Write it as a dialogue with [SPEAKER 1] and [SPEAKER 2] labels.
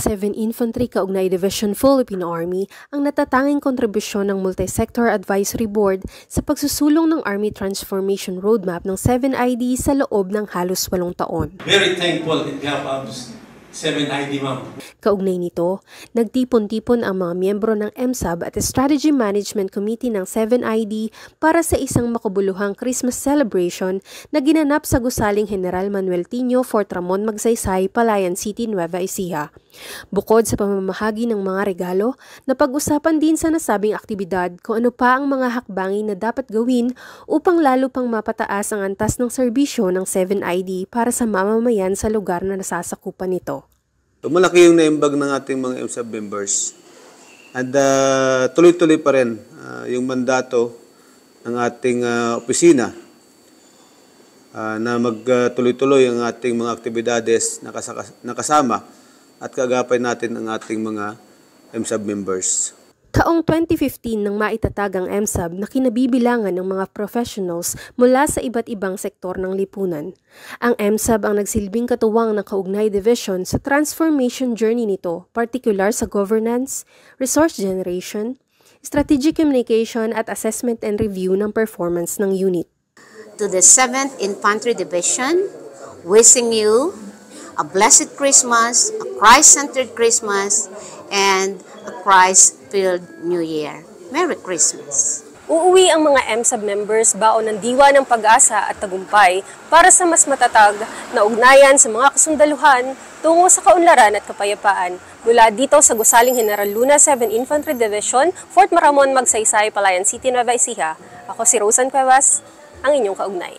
[SPEAKER 1] 7 Infantry Kaugnay Division Philippine Army ang natatanging kontribusyon ng Multi-Sector Advisory Board sa pagsusulong ng Army Transformation Roadmap ng 7ID sa loob ng halos 8 taon.
[SPEAKER 2] Very thankful in behalf of 7ID, ma'am.
[SPEAKER 1] Kaugnay nito, nagtipon-tipon ang mga miyembro ng MSAB at Strategy Management Committee ng 7ID para sa isang makabuluhang Christmas celebration na ginanap sa gusaling General Manuel Tino, Fort Ramon, Magsaysay, Palayan City, Nueva Ecija. Bukod sa pamamahagi ng mga regalo, napag-usapan din sa nasabing aktibidad kung ano pa ang mga hakbangin na dapat gawin upang lalo pang mapataas ang antas ng serbisyo ng 7ID para sa mamamayan sa lugar na nasasakupan nito.
[SPEAKER 3] Malaki yung naimbag ng ating mga MSAB members. And tuloy-tuloy pa rin yung mandato ng ating opisina na magtuloy-tuloy ang ating mga aktibidades na kasama at kagapay natin ang ating mga MSAB members.
[SPEAKER 1] Taong 2015 nang maitatag ang MSAB na kinabibilangan ng mga professionals mula sa iba't ibang sektor ng lipunan. Ang MSAB ang nagsilbing katuwang ng Kaugnay Division sa transformation journey nito, particular sa governance, resource generation, strategic communication at assessment and review ng performance ng unit.
[SPEAKER 4] To the 7th Infantry Division, wishing you a blessed Christmas, a Christ-centered Christmas, and a Christ-filled New Year. Merry Christmas!
[SPEAKER 1] Uuwi ang mga MSAB members baon ng diwa ng pag-asa at tagumpay para sa mas matatag na ugnayan sa mga kasundaluhan tungo sa kaunlaran at kapayapaan mula dito sa gusaling General Luna 7 Infantry Division, Fort Ramon, Magsaysay, Palayan City, Nueva Ecija. Ako si Rosan Cuevas, ang inyong kaugnay.